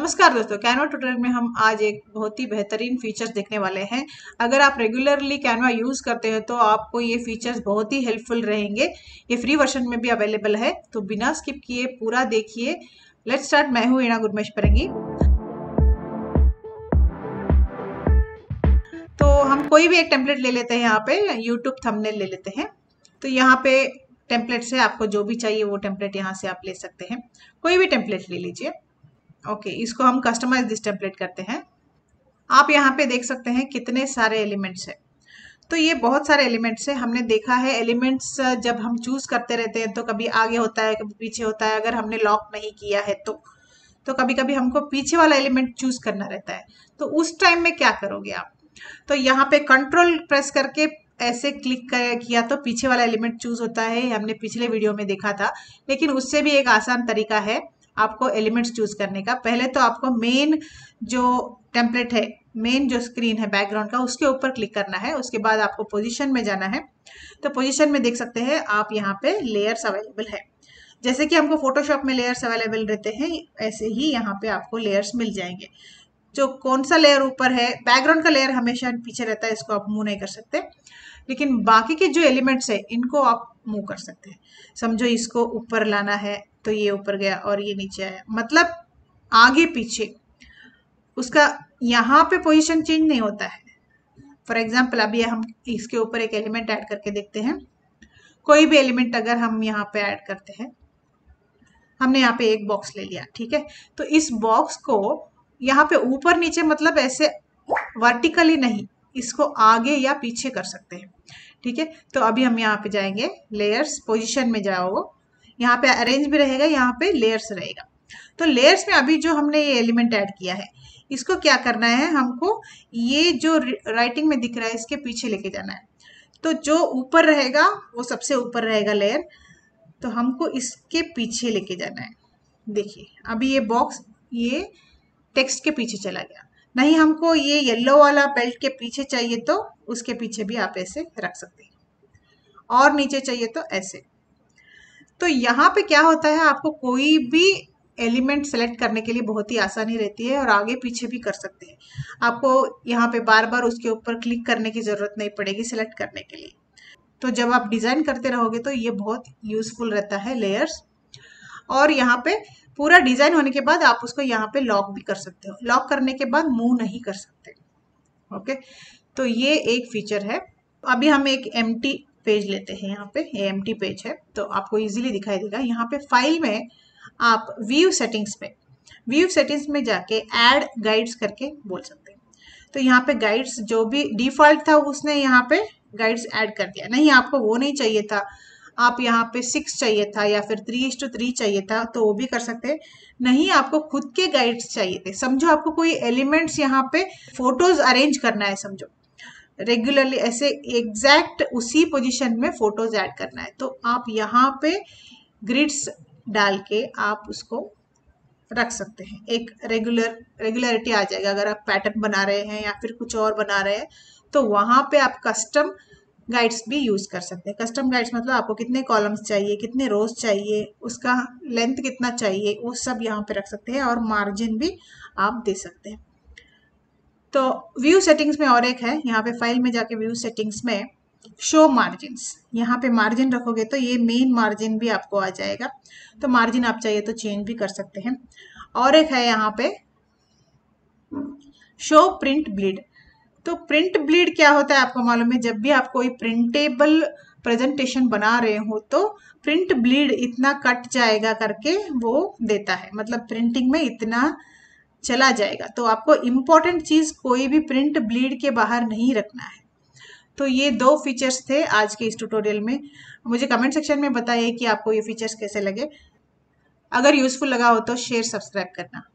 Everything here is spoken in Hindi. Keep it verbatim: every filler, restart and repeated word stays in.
नमस्कार दोस्तों, कैनवा ट्यूटोरियल में हम आज एक बहुत ही बेहतरीन फीचर्स देखने वाले हैं। अगर आप रेगुलरली कैनवा यूज करते हैं तो आपको ये फीचर्स बहुत ही हेल्पफुल रहेंगे। ये फ्री वर्जन में भी अवेलेबल है, तो बिना स्किप किए पूरा देखिए। Let's start. मैं हूँ ईना गुरमेश्वरंगी। तो हम कोई भी एक टेम्पलेट ले लेते हैं। यहाँ पे यूट्यूब थंबनेल ले लेते हैं। तो यहाँ पे टेम्पलेट से आपको जो भी चाहिए वो टेम्पलेट यहाँ से आप ले सकते हैं। कोई भी टेम्पलेट ले लीजिए। ओके okay, इसको हम कस्टमाइज दिस टेम्पलेट करते हैं। आप यहाँ पे देख सकते हैं कितने सारे एलिमेंट्स हैं। तो ये बहुत सारे एलिमेंट्स है। हमने देखा है एलिमेंट्स जब हम चूज करते रहते हैं तो कभी आगे होता है, कभी पीछे होता है। अगर हमने लॉक नहीं किया है तो तो कभी कभी हमको पीछे वाला एलिमेंट चूज करना रहता है। तो उस टाइम में क्या करोगे आप? तो यहाँ पे कंट्रोल प्रेस करके ऐसे क्लिक किया तो पीछे वाला एलिमेंट चूज होता है। हमने पिछले वीडियो में देखा था, लेकिन उससे भी एक आसान तरीका है आपको एलिमेंट्स चूज करने का। पहले तो आपको मेन जो टेम्पलेट है, मेन जो स्क्रीन है बैकग्राउंड का, उसके ऊपर क्लिक करना है। उसके बाद आपको पोजीशन में जाना है। तो पोजीशन में देख सकते हैं आप यहाँ पे लेयर्स अवेलेबल है। जैसे कि हमको फोटोशॉप में लेयर्स अवेलेबल रहते हैं, ऐसे ही यहाँ पे आपको लेयर्स मिल जाएंगे। जो कौन सा लेयर ऊपर है, बैकग्राउंड का लेयर हमेशा पीछे रहता है, इसको आप मूव नहीं कर सकते। लेकिन बाकी के जो एलिमेंट्स है इनको आप मूव कर सकते हैं। समझो इसको ऊपर लाना है तो ये ऊपर गया और ये नीचे आया, मतलब आगे पीछे उसका यहाँ पे पोजीशन चेंज नहीं होता है। फॉर एग्जाम्पल अभी हम इसके ऊपर एक एलिमेंट ऐड करके देखते हैं। कोई भी एलिमेंट अगर हम यहाँ पे ऐड करते हैं, हमने यहाँ पे एक बॉक्स ले लिया, ठीक है। तो इस बॉक्स को यहाँ पे ऊपर नीचे मतलब ऐसे वर्टिकली नहीं, इसको आगे या पीछे कर सकते हैं, ठीक है। तो अभी हम यहाँ पे जाएंगे, लेयर्स, पोजीशन में जाओ। यहाँ पे अरेंज भी रहेगा, यहाँ पे लेयर्स रहेगा। तो लेयर्स में अभी जो हमने ये एलिमेंट ऐड किया है, इसको क्या करना है, हमको ये जो राइटिंग में दिख रहा है इसके पीछे लेके जाना है। तो जो ऊपर रहेगा वो सबसे ऊपर रहेगा लेयर, तो हमको इसके पीछे लेके जाना है। देखिए अभी ये बॉक्स ये टेक्स्ट के पीछे चला गया। नहीं, हमको ये येलो वाला बेल्ट के पीछे चाहिए तो उसके पीछे भी आप ऐसे रख सकते हैं, और नीचे चाहिए तो ऐसे। तो यहाँ पे क्या होता है, आपको कोई भी एलिमेंट सेलेक्ट करने के लिए बहुत ही आसानी रहती है, और आगे पीछे भी कर सकते हैं। आपको यहाँ पे बार बार उसके ऊपर क्लिक करने की जरूरत नहीं पड़ेगी सेलेक्ट करने के लिए। तो जब आप डिजाइन करते रहोगे तो ये बहुत यूजफुल रहता है लेयर्स। और यहाँ पे पूरा डिजाइन होने के बाद आप उसको यहाँ पे लॉक भी कर सकते हो। लॉक करने के बाद मूव नहीं कर सकते। ओके, तो ये एक फीचर है। अभी हम एक एम्प्टी पेज लेते हैं। यहाँ पे ये एम्प्टी पेज है तो आपको इजीली दिखाई देगा। यहाँ पे फाइल में आप व्यू सेटिंग्स पे व्यू सेटिंग्स में जाके ऐड गाइड्स करके बोल सकते हैं। तो यहाँ पे गाइड्स जो भी डिफॉल्ट था उसने यहाँ पे गाइड्स ऐड कर दिया। नहीं, आपको वो नहीं चाहिए था, आप यहाँ पे सिक्स चाहिए था या फिर थ्री इज टू थ्री चाहिए था तो वो भी कर सकते हैं। नहीं, आपको खुद के गाइड्स चाहिए थे। समझो आपको कोई एलिमेंट्स यहाँ पे फोटोज अरेंज करना है, समझो रेगुलरली ऐसे एग्जैक्ट उसी पोजीशन में फोटोज ऐड करना है, तो आप यहाँ पे ग्रिड्स डाल के आप उसको रख सकते हैं। एक रेगुलर रेगुलरिटी आ जाएगा। अगर आप पैटर्न बना रहे हैं या फिर कुछ और बना रहे हैं तो वहां पे आप कस्टम गाइड्स भी यूज कर सकते हैं। कस्टम गाइड्स मतलब आपको कितने कॉलम्स चाहिए, कितने रोज चाहिए, उसका लेंथ कितना चाहिए, वो सब यहाँ पे रख सकते हैं, और मार्जिन भी आप दे सकते हैं। तो व्यू सेटिंग्स में और एक है, यहाँ पे फाइल में जाके व्यू सेटिंग्स में शो मार्जिन, यहाँ पे मार्जिन रखोगे तो ये मेन मार्जिन भी आपको आ जाएगा। तो मार्जिन आप चाहिए तो चेंज भी कर सकते हैं। और एक है यहाँ पे शो प्रिंट ब्लीड। तो प्रिंट ब्लीड क्या होता है आपको मालूम है? जब भी आप कोई प्रिंटेबल प्रेजेंटेशन बना रहे हो तो प्रिंट ब्लीड इतना कट जाएगा करके वो देता है, मतलब प्रिंटिंग में इतना चला जाएगा। तो आपको इम्पोर्टेंट चीज कोई भी प्रिंट ब्लीड के बाहर नहीं रखना है। तो ये दो फीचर्स थे आज के इस ट्यूटोरियल में। मुझे कमेंट सेक्शन में बताइए कि आपको ये फीचर्स कैसे लगे। अगर यूजफुल लगा हो तो शेयर सब्सक्राइब करना।